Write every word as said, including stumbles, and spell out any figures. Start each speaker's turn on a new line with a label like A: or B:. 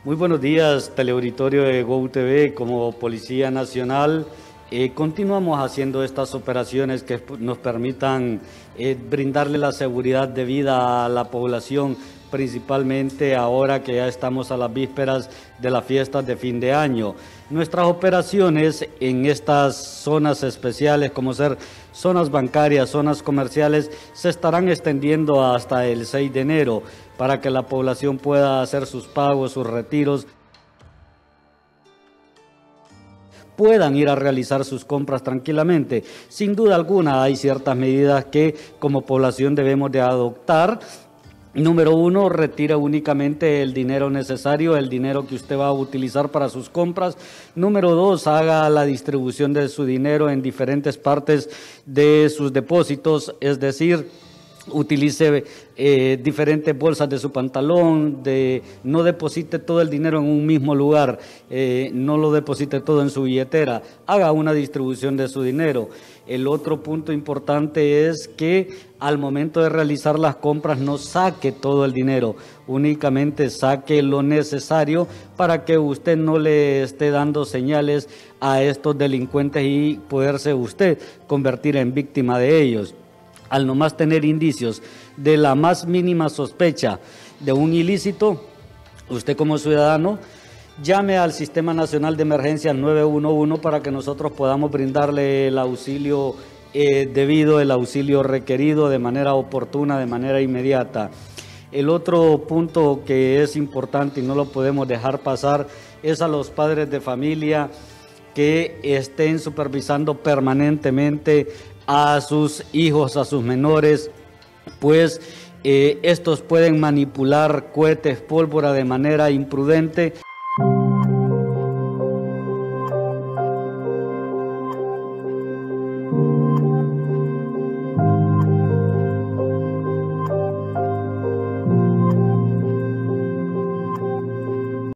A: Muy buenos días, teleauditorio de GOV. Como Policía Nacional eh, continuamos haciendo estas operaciones que nos permitan eh, brindarle la seguridad debida a la población, principalmente ahora que ya estamos a las vísperas de las fiestas de fin de año. Nuestras operaciones en estas zonas especiales, como ser zonas bancarias, zonas comerciales, se estarán extendiendo hasta el seis de enero para que la población pueda hacer sus pagos, sus retiros, puedan ir a realizar sus compras tranquilamente. Sin duda alguna hay ciertas medidas que como población debemos de adoptar. Número uno, retira únicamente el dinero necesario, el dinero que usted va a utilizar para sus compras. Número dos, haga la distribución de su dinero en diferentes partes de sus depósitos, es decir, utilice eh, diferentes bolsas de su pantalón, de, no deposite todo el dinero en un mismo lugar, eh, no lo deposite todo en su billetera, haga una distribución de su dinero. El otro punto importante es que al momento de realizar las compras no saque todo el dinero, únicamente saque lo necesario para que usted no le esté dando señales a estos delincuentes y poderse usted convertir en víctima de ellos. Al nomás tener indicios de la más mínima sospecha de un ilícito, usted como ciudadano llame al Sistema Nacional de Emergencias nueve uno uno para que nosotros podamos brindarle el auxilio eh, debido, el auxilio requerido de manera oportuna, de manera inmediata. El otro punto que es importante y no lo podemos dejar pasar es a los padres de familia que estén supervisando permanentemente a sus hijos, a sus menores, pues eh, estos pueden manipular cohetes, pólvora de manera imprudente.